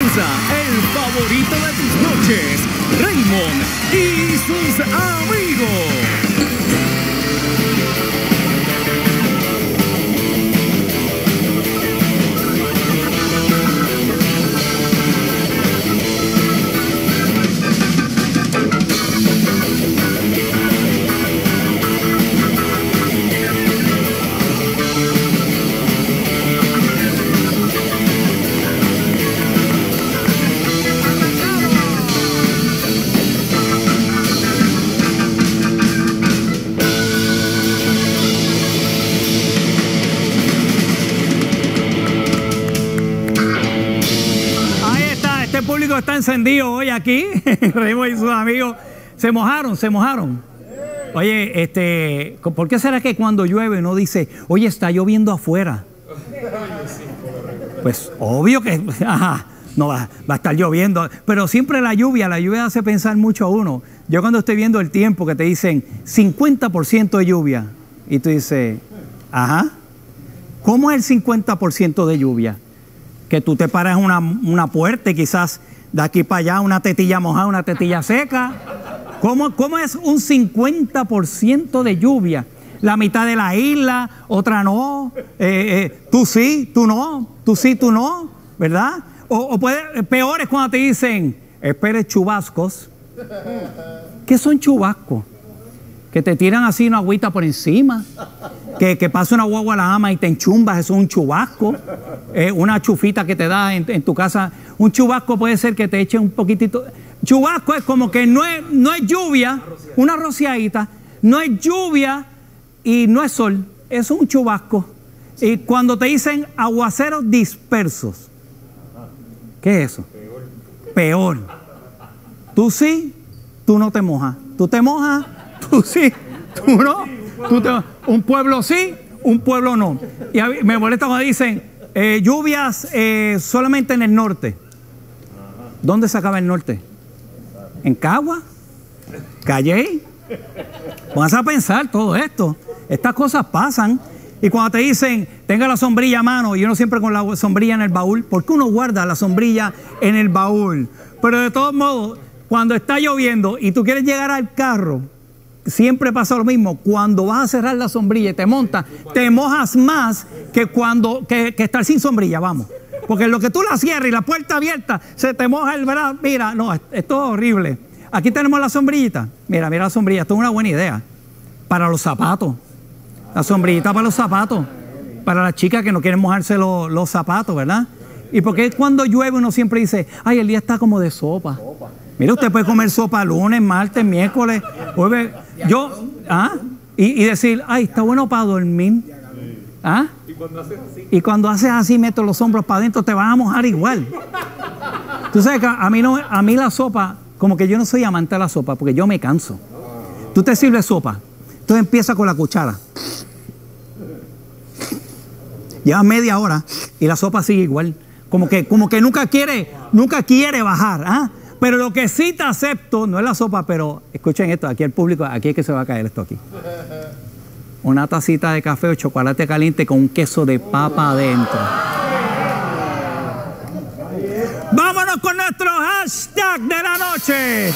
comienza el favorito de tus noches, Raymond y sus amigos. Está encendido hoy aquí. Raymond y sus amigos se mojaron. Oye, ¿por qué será que cuando llueve uno dice, oye, está lloviendo afuera? Pues obvio que no va a estar lloviendo, pero siempre la lluvia hace pensar mucho a uno. Yo cuando estoy viendo el tiempo que te dicen 50% de lluvia y tú dices, ¿cómo es el 50% de lluvia? Que tú te paras en una puerta y quizás de aquí para allá una tetilla mojada, una tetilla seca. ¿Cómo es un 50% de lluvia? La mitad de la isla, otra no. Tú sí, tú no. Tú sí, tú no. ¿Verdad? Peor es cuando te dicen, espere chubascos. ¿Qué son chubascos? Que te tiran así una agüita por encima. Que pasa una guagua a la ama y te enchumbas, eso es un chubasco. Una chufita que te da en tu casa. Un chubasco puede ser que te eche un poquitito. Chubasco es como que no es lluvia, una rociadita, no es lluvia y no es sol, es un chubasco. Y cuando te dicen aguaceros dispersos, ¿qué es eso? Peor. Tú sí, tú no te mojas. Tú te mojas, tú sí, tú no. Un pueblo sí, un pueblo no. Y a mí me molesta cuando dicen lluvias solamente en el norte. ¿Dónde se acaba el norte? ¿En Cagua? ¿Calley? Pónganse a pensar todo esto. Estas cosas pasan. Y cuando te dicen, tenga la sombrilla a mano, y uno siempre con la sombrilla en el baúl, ¿por qué uno guarda la sombrilla en el baúl? Pero de todos modos, cuando está lloviendo y tú quieres llegar al carro, siempre pasa lo mismo. Cuando vas a cerrar la sombrilla y te montas, te mojas más que estar sin sombrilla, vamos. Porque en lo que tú la cierras y la puerta abierta, se te moja el brazo. Mira, no, esto es horrible. Aquí tenemos la sombrillita. Mira la sombrilla. Esto es una buena idea. Para los zapatos. La sombrillita para los zapatos. Para las chicas que no quieren mojarse los zapatos, ¿verdad? Y porque cuando llueve uno siempre dice, ay, el día está como de sopa. Mira, usted puede comer sopa lunes, martes, miércoles, jueves. Y decir, ay, está bueno para dormir. Y cuando haces así, meto los hombros para adentro, te vas a mojar igual. Tú sabes que a mí la sopa, como que yo no soy amante de la sopa, porque yo me canso. Tú te sirves sopa, entonces empieza con la cuchara. Lleva media hora y la sopa sigue igual. Como que nunca quiere bajar. Pero lo que sí te acepto, no es la sopa, pero escuchen esto, aquí el público, aquí es que se va a caer esto aquí. Una tacita de café o chocolate caliente con un queso de papa adentro. Vámonos con nuestro hashtag de la noche.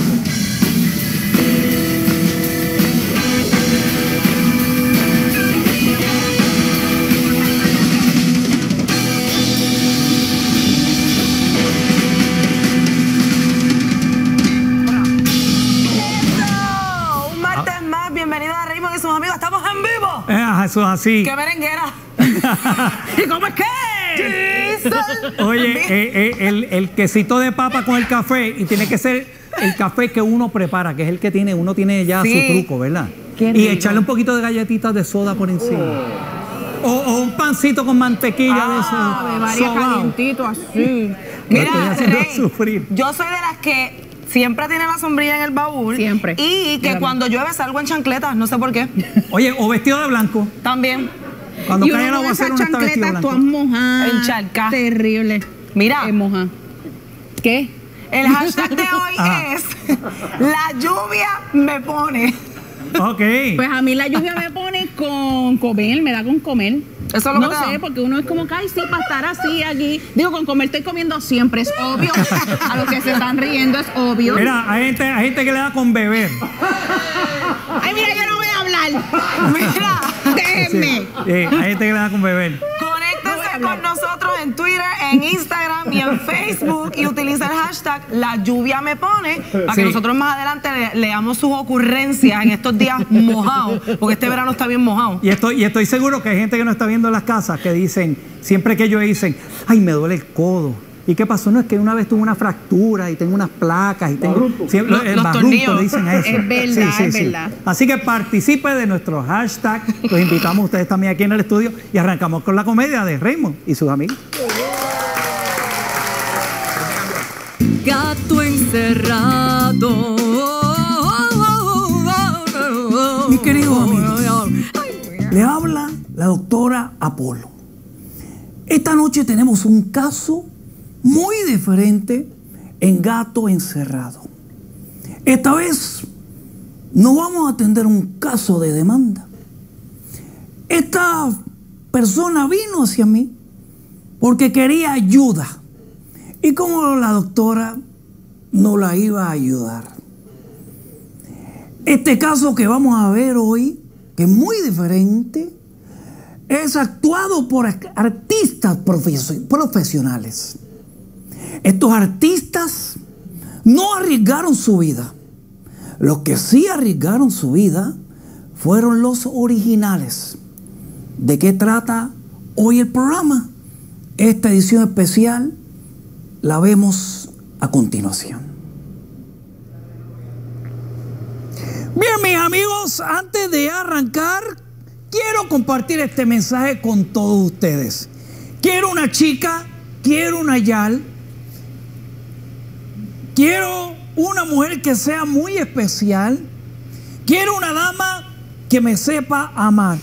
Bienvenido a Raymond y sus amigos, estamos en vivo. Eso es así. ¡Qué merenguera! ¿Y cómo es que? Oye, el quesito de papa con el café, y tiene que ser el café que uno prepara, que es el que uno tiene ya su truco, ¿verdad? Y echarle un poquito de galletitas de soda por encima. O un pancito con mantequilla de eso. María, calientito así. Mira, Rey, yo soy de las que siempre tiene la sombrilla en el baúl. Siempre. Y que cuando llueve salgo en chancletas, no sé por qué. Oye, o vestido de blanco. También. Cuando cae el aguacero uno está vestido de blanco. Tú has mojado. Encharcado. Terrible. Mira. Mojado. ¿Qué? El hashtag de hoy es la lluvia me pone. Ok. Pues a mí la lluvia me pone con comer, me da con comer. Eso es lo no que te da. sé, porque uno es como que, ay, sí, para estar así aquí. Digo, con comer estoy comiendo siempre, es obvio. A los que se están riendo es obvio. Mira, hay gente que le da con beber. Ay, mira, yo no voy a hablar. Mira, déjenme. Sí, hay gente que le da con beber. Conéctense con nosotros en Twitter, en Instagram y en Facebook y utiliza el hashtag La Lluvia Me Pone para que nosotros más adelante leamos sus ocurrencias en estos días mojados, porque este verano está bien mojado. Y estoy seguro que hay gente que no está viendo las casas que dicen, siempre que ellos dicen, ay, me duele el codo. ¿Y qué pasó? No, es que una vez tuve una fractura y tengo unas placas y tengo... Los tornillos. Le dicen a eso. Es verdad, es verdad. Así que participe de nuestro hashtag. Los invitamos a ustedes también aquí en el estudio y arrancamos con la comedia de Raymond y sus amigos. Gato encerrado. Mi querido amigo, le habla la doctora Apolo. Esta noche tenemos un caso muy diferente en Gato Encerrado. Esta vez no vamos a atender un caso de demanda. Esta persona vino hacia mí porque quería ayuda. Y como la doctora no la iba a ayudar. Este caso que vamos a ver hoy, que es muy diferente, es actuado por artistas profesionales. Estos artistas no arriesgaron su vida. Los que sí arriesgaron su vida fueron los originales. ¿De qué trata hoy el programa? Esta edición especial la vemos a continuación. Bien, mis amigos, antes de arrancar, quiero compartir este mensaje con todos ustedes. Quiero una chica, quiero una yal, quiero una mujer que sea muy especial, quiero una dama que me sepa amar.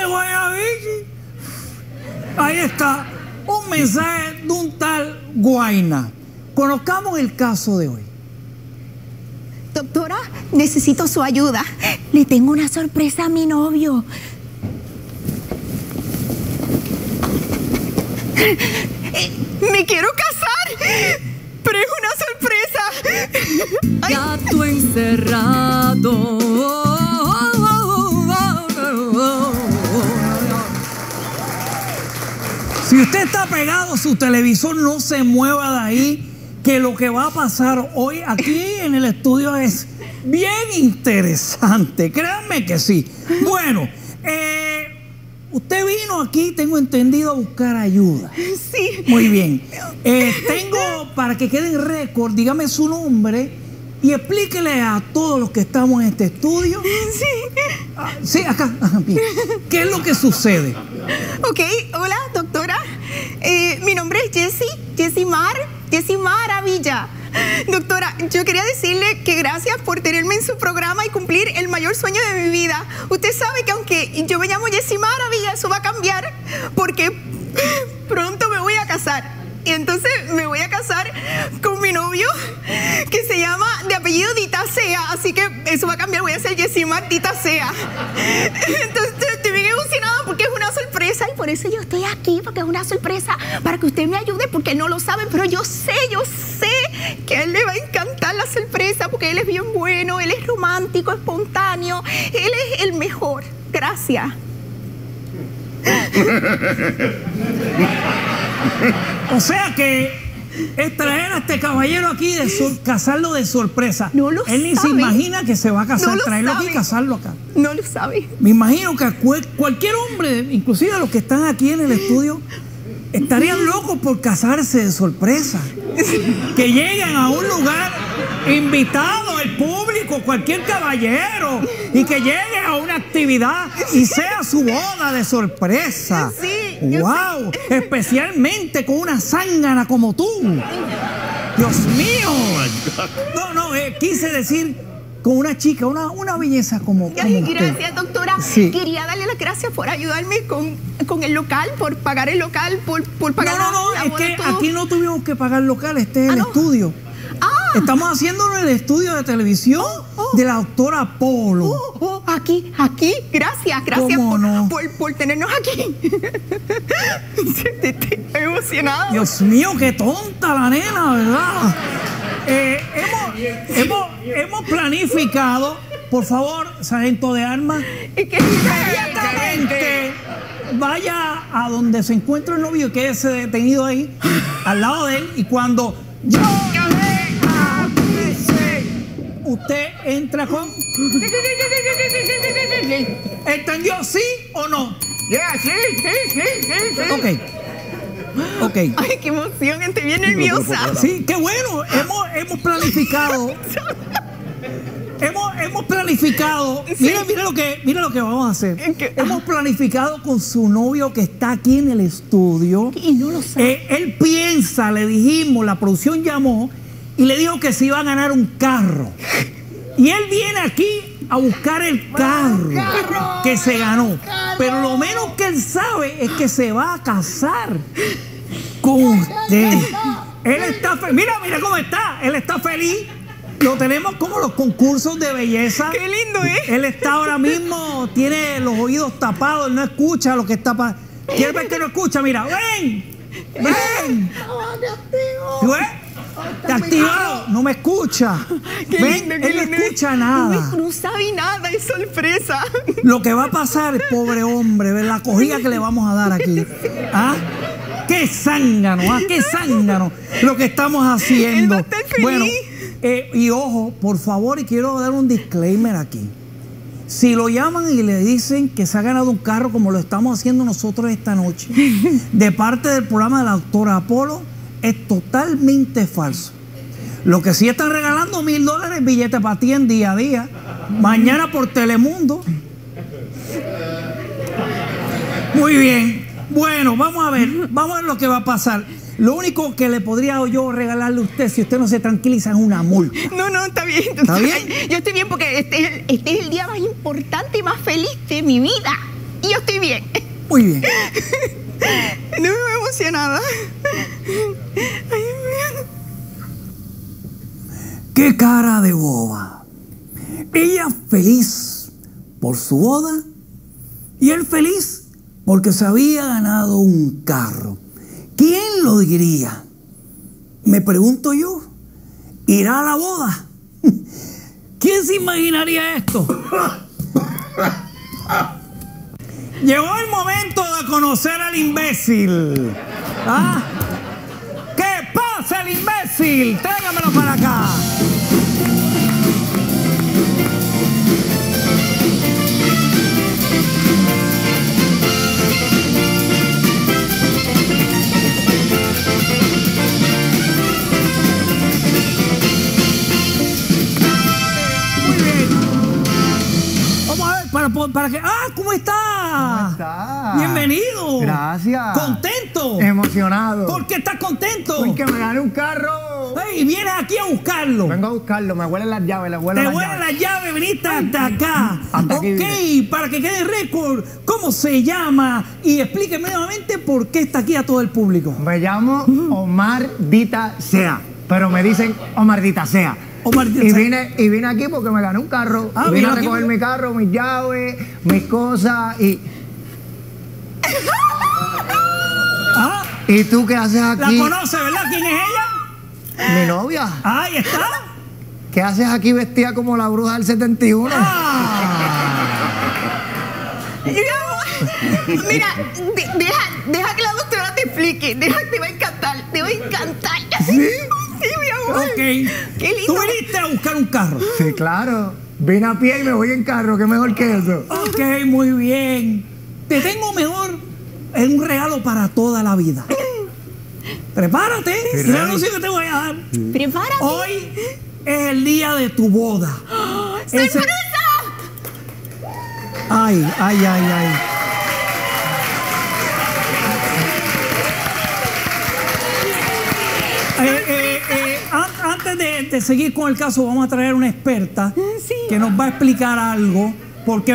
Ahí está, un mensaje de un tal Guayna. Conozcamos el caso de hoy. Doctora, necesito su ayuda. Le tengo una sorpresa a mi novio. Me quiero casar, pero es una sorpresa. Ay. Gato encerrado. Si usted está pegado a su televisor, no se mueva de ahí, que lo que va a pasar hoy aquí en el estudio es bien interesante. Créanme que sí. Bueno, usted vino aquí, tengo entendido, a buscar ayuda. Sí. Muy bien. Tengo, para que quede en récord, dígame su nombre y explíquele a todos los que estamos en este estudio. Sí. Sí, acá. Bien. ¿Qué es lo que sucede? Ok, hola, doctora. Mi nombre es Jessie Maravilla. Doctora, yo quería decirle que gracias por tenerme en su programa y cumplir el mayor sueño de mi vida. Usted sabe que aunque yo me llamo Jessie Maravilla, eso va a cambiar porque pronto me voy a casar. Y entonces me voy a casar con mi novio que se llama de apellido Ditasea. Así que eso va a cambiar, voy a ser Jessie Mar Ditasea. Entonces estoy bien emocionada porque es una sorpresa y por eso yo estoy aquí, porque es una sorpresa para que usted me ayude, porque no lo sabe, pero yo sé que a él le va a encantar la sorpresa porque él es bien bueno, él es romántico, espontáneo, él es el mejor. Gracias. O sea que es traer a este caballero aquí, casarlo de sorpresa. No lo Él ni se sabe. imagina que se va a casar, No lo traerlo aquí y sabe. casarlo acá. No lo sabe. Me imagino que cualquier hombre, inclusive los que están aquí en el estudio, estarían locos por casarse de sorpresa. Que lleguen a un lugar invitado, el público, cualquier caballero, y que llegue a una actividad y sea su boda de sorpresa. Sí, ¡Wow! Especialmente con una zángana como tú. ¡Dios mío! No, quise decir con una chica, una belleza como Ay, usted. gracias, doctora. Sí. Quería darle las gracias por ayudarme con el local, por pagar el local, por pagar No, la es boda, que todo. aquí no tuvimos que pagar local, este es el no. estudio. Ah. Estamos haciéndolo en el estudio de televisión de la doctora Apolo. aquí. Gracias ¿Cómo no? por tenernos aquí. Estoy emocionada. Dios mío, qué tonta la nena, ¿verdad? Hemos planificado, por favor, sargento de armas, inmediatamente vaya a donde se encuentra el novio y quédese detenido ahí, al lado de él, y cuando yo usted entra con... ¿Entendió sí o no? Sí. Ok. Ay, qué emoción, estoy bien nerviosa. Sí, qué bueno. Hemos planificado. Hemos planificado. Sí. Mira lo que vamos a hacer. ¿Qué? Hemos planificado con su novio que está aquí en el estudio. Y no lo sabe. Él piensa, le dijimos, la producción llamó y le dijo que se iba a ganar un carro. Y él viene aquí a buscar el carro que se ganó. Pero lo menos que él sabe es que se va a casar con usted. Él está feliz. Mira cómo está. Él está feliz. Lo tenemos como los concursos de belleza. Qué lindo, ¿eh? Él está ahora mismo, tiene los oídos tapados, él no escucha lo que está pasando. ¿Quieres ver que no escucha? Mira, ven. ¿Tú ves? Está activado, no me escucha. Qué ¿Ven? lindo, Él qué no lindo. escucha nada. No sabe nada, es sorpresa. Lo que va a pasar, pobre hombre, ver la cogida que le vamos a dar aquí. ¿Ah? ¡Qué zángano! ¿Ah? ¡Qué zángano! Lo que estamos haciendo. Él va a estar feliz. Bueno, y ojo, por favor, y quiero dar un disclaimer aquí. Si lo llaman y le dicen que se ha ganado un carro como lo estamos haciendo nosotros esta noche, de parte del programa de la doctora Apolo, es totalmente falso. Lo que sí están regalando $1000 billetes para ti en día a día. Mañana por Telemundo. Muy bien. Bueno, vamos a ver lo que va a pasar. Lo único que le podría yo regalarle a usted, si usted no se tranquiliza, es una multa. No, está bien. ¿Está bien? Yo estoy bien porque este es el día más importante y más feliz de mi vida. Y yo estoy bien. Muy bien. No me voy emocionada. Ay, ¡Qué cara de boba! Ella feliz por su boda y él feliz porque se había ganado un carro. ¿Quién lo diría? Me pregunto yo. ¿Irá a la boda? ¿Quién se imaginaría esto? Llegó el momento de conocer al imbécil. ¿Ah? ¿Qué pasa, el imbécil? Tráigamelo para acá. Para que... ¡Ah! ¿Cómo está? ¿Cómo está? Bienvenido. Gracias. ¿Contento? Emocionado. ¿Por qué estás contento? Porque me gané un carro. Y vienes aquí a buscarlo. Vengo a buscarlo, me huelen las llaves, Te huelen las llaves, viniste hasta acá. Hasta aquí ok, vine. para que quede récord, ¿cómo se llama? Y explíqueme nuevamente por qué está aquí a todo el público. Me llamo Omar Dita Sea, pero me dicen Omar Dita Sea. Omar Dita Y Sea. vine aquí porque me gané un carro. Ah, Vine vino a aquí recoger porque- mi carro, mis llaves, mis cosas y... Ah, ¿Y tú qué haces la aquí? conoce, ¿verdad? ¿Quién es ella? Mi novia. Ahí está. ¿Qué haces aquí vestida como la bruja del 71? Mira, deja que la doctora te explique. Te va a encantar, te va a encantar. ¿Sí? Sí, mi amor. Ok. Qué Tú lindo. viniste a buscar un carro. Sí, claro. Vine a pie y me voy en carro, qué mejor que eso. Ok, muy bien. Te tengo mejor un regalo para toda la vida. Prepárate. Mira el anuncio que te voy a dar. Prepárate. Hoy es el día de tu boda. Ese- ¡Sorpresa! Ay. Antes de seguir con el caso, vamos a traer una experta Sí. que nos va a explicar algo. Porque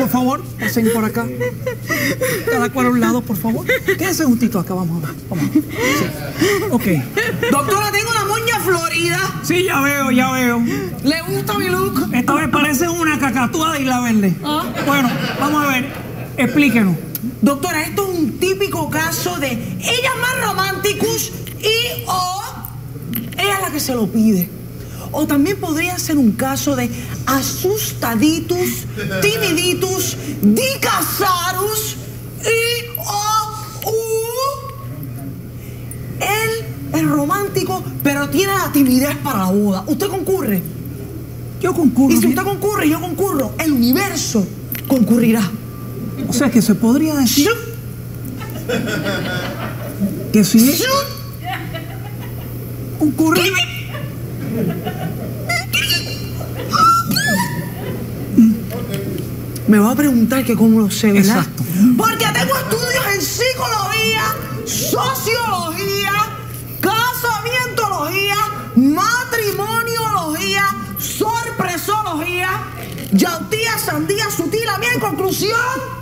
por favor, pasen por acá. Cada cual a un lado, por favor. Quédense juntito acá, vamos a ver. Vamos a ver. Sí. Ok. Doctora, tengo la moña florida. Sí, ya veo, ya veo. ¿Le gusta mi look? Esta vez parece una cacatúa de Isla Verde. ¿Ah? Bueno, vamos a ver. Explíquenos. Doctora, esto es un típico caso de ella más románticos y o ella es la que se lo pide. O también podría ser un caso de asustaditos, timiditos, dicasaros y o él es romántico, pero tiene la timidez para la boda. ¿Usted concurre? Yo concurro. Y si usted concurre y yo concurro, el universo concurrirá. O sea que se podría decir que si concurre. Me va a preguntar que cómo lo sé, ¿verdad? Exacto. Porque tengo estudios en psicología, sociología, casamientología, matrimoniología, sorpresología, yautía, sandía, sutil. A mí, en conclusión,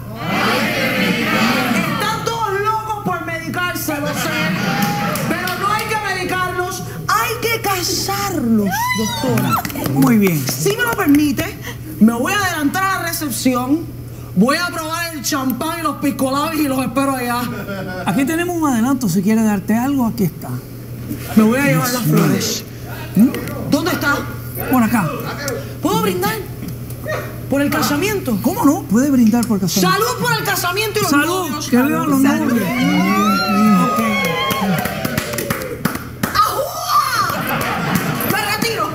están todos locos por medicarse, lo sé. Pero no hay que medicarlos, hay que casarlos, doctora. Muy bien. Si me lo permite, me voy a adelantar a la recepción, voy a probar el champán y los piscolabis y los espero allá. Aquí tenemos un adelanto. Si quiere darte algo, aquí está. Me voy a llevar las flores. ¿Dónde está? Por acá. ¿Puedo brindar? ¿Por el casamiento? ¿Cómo no? Puede brindar por casamiento. ¡Salud por el casamiento y los Salud. novios! Que vivan los Salud. novios. Ok. ¡Ajúa! ¡Me retiro!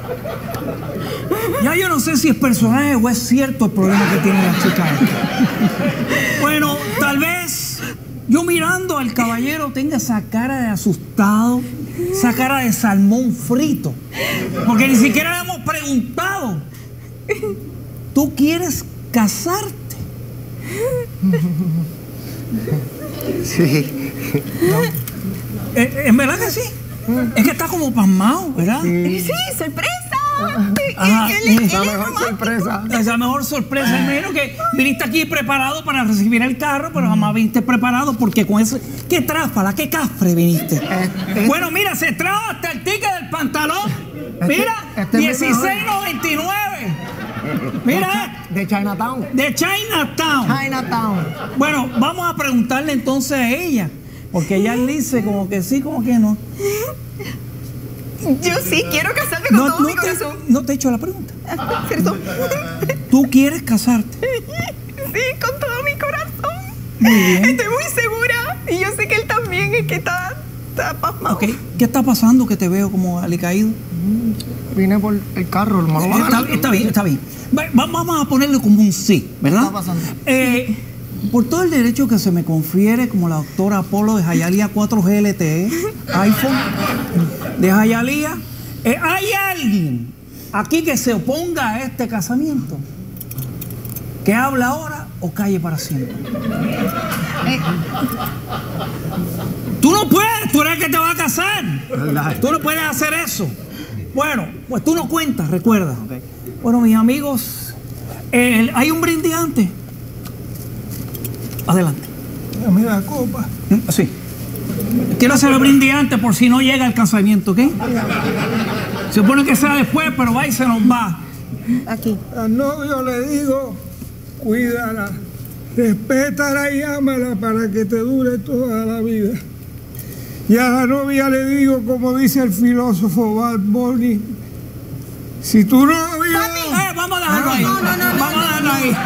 Ya yo no sé si es personaje o es cierto el problema que tiene la chica. Bueno, tal vez yo mirando al caballero tenga esa cara de asustado, esa cara de salmón frito. Porque ni siquiera le hemos preguntado. ¿Tú quieres casarte? Sí. ¿En verdad que sí? Es que está como pasmado, ¿verdad? Sí, sorpresa. Ajá. Él es La mejor romántico. sorpresa. Esa mejor sorpresa. Me imagino que viniste aquí preparado para recibir el carro, pero jamás viniste preparado porque con ese... ¿Qué tráfala? ¿Qué cafre viniste? Bueno, mira, se trajo hasta el ticket del pantalón. Mira, este es mi $16.99. Mira, De Chinatown. de Chinatown. Chinatown. Bueno, vamos a preguntarle entonces a ella, porque ella dice como que sí, como que no. Yo sí quiero casarme con todo mi corazón. No te he hecho la pregunta. Perdón. ¿Tú quieres casarte? Sí, con todo mi corazón. Muy bien. Estoy muy segura. Y yo sé que él también es que está pasmado. Ok, ¿qué está pasando que te veo como alicaído? Vine por el carro, el malo. Está bien, está bien. Vamos a ponerle como un sí, ¿verdad? ¿Qué está pasando? Por todo el derecho que se me confiere como la doctora Apolo de Hialeah 4G LTE, iPhone, de Hialeah, ¿hay alguien aquí que se oponga a este casamiento? ¿Que habla ahora o calle para siempre? Tú no puedes, tú eres el que te va a casar. ¿Verdad? Tú no puedes hacer eso. Bueno, pues tú no cuentas, recuerda. Bueno, mis amigos, hay un brindis antes. Adelante. Dame la copa. Sí. Quiero hacer el brindis antes por si no llega el casamiento, ¿ok? Se supone que sea después, pero va y se nos va. Aquí. Al novio le digo, cuídala, respétala y ámala para que te dure toda la vida. Y a la novia le digo, como dice el filósofo Bad Bunny, si tu novio... Vamos a dejarlo ahí. No, Vamos a dejarlo ahí.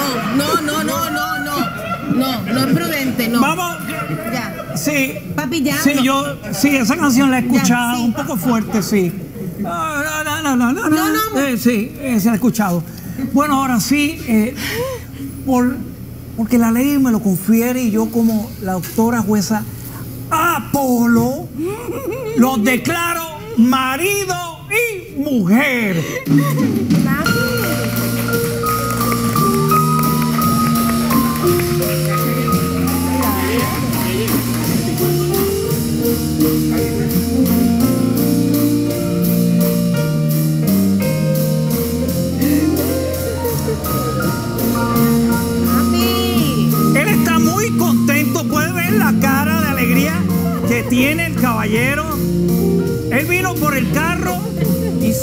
No es prudente, no. Vamos. Ya. Sí. Papi, ya. Sí, no. sí, esa canción la he escuchado, sí. un poco fuerte, sí. No. Sí, se la he escuchado. Bueno, ahora sí, porque la ley me lo confiere y yo como la doctora jueza Apolo los declaro marido y mujer.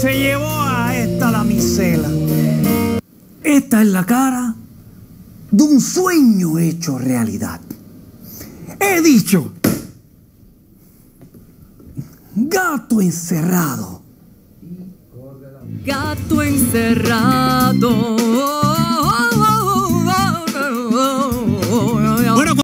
se llevó a esta damisela. Esta es la cara de un sueño hecho realidad. He dicho, gato encerrado. Gato encerrado.